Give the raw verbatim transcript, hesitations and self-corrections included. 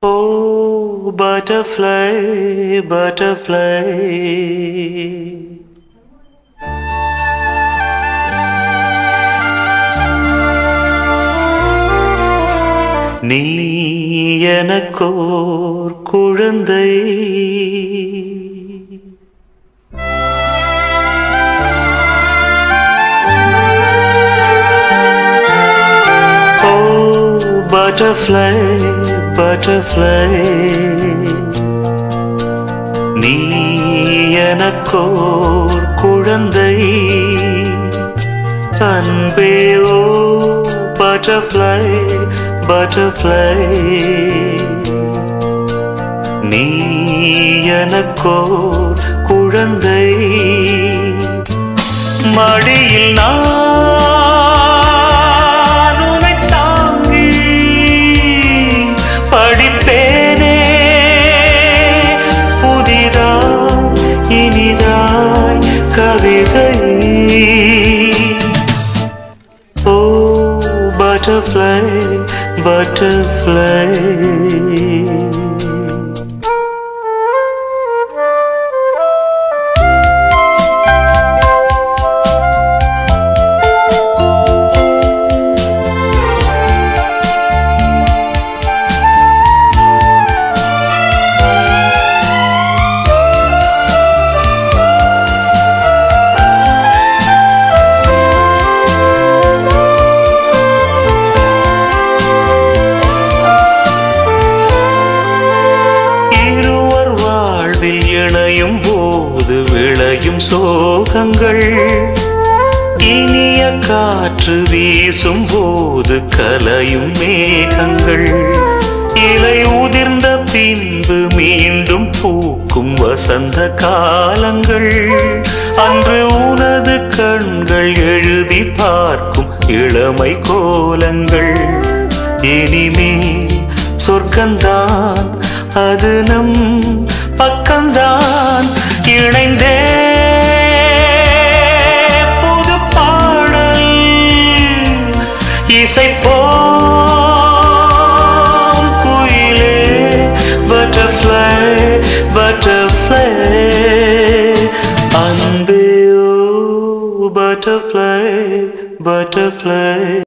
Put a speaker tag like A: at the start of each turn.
A: Oh, butterfly, butterfly. நீ எனக்கோர் குழந்தை. Butterfly, butterfly. நீ எனக்கோர் குழந்தை. அன்பே ஓ butterfly, butterfly. நீ எனக்கோர் குழந்தை. மடியில் நான் கவிதை. Oh, butterfly, butterfly. இணையும் போது விளையும் சோகங்கள், இனிய காற்று வீசும் போது கலையும் மேகங்கள், இலை உதிர்ந்த பின்பு மீண்டும் பூக்கும் வசந்த காலங்கள், அன்று உனது கண்கள் எழுதி பார்க்கும் இளமை கோலங்கள். இனிமேல் சொர்க்கந்தான் அது நம் பக்கம்தான். இணைந்தே புது பாடல் இசைப்போம் குயிலே. பட்டர்ஃப்ளை பட்டர்ஃப்ளை அன்பே ஓ பட்டர்ஃப்ளை பட்டர்ஃப்ளை.